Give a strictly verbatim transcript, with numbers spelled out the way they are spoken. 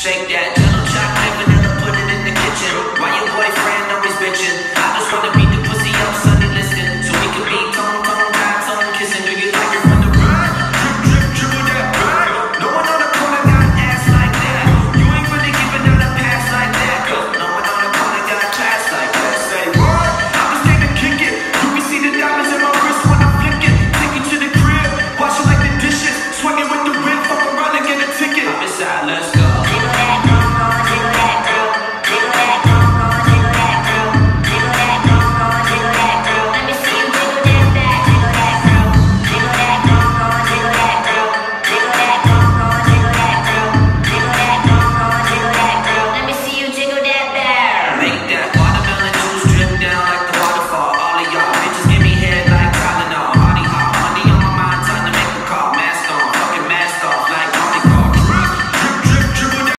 Shake that little chocolate vanilla, put it in the kitchen. Why you